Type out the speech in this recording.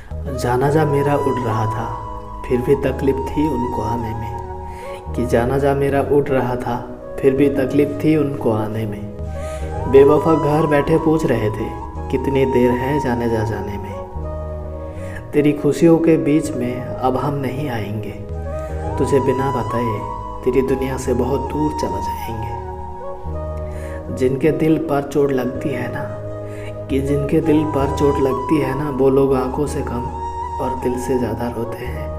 जानाजा मेरा उड़ रहा था, फिर भी तकलीफ थी उनको आने में। कि जानाजा मेरा उड़ रहा था, फिर भी तकलीफ थी उनको आने में। बेवफा घर बैठे पूछ रहे थे, कितनी देर है जानेजा जाने में। तेरी खुशियों के बीच में अब हम नहीं आएंगे, तुझे बिना बताए तेरी दुनिया से बहुत दूर चला जाएंगे। जिनके दिल पर चोट लगती है ना, कि जिनके दिल पर चोट लगती है ना, वो लोग आंखों से कम और दिल से ज़्यादा रोते हैं।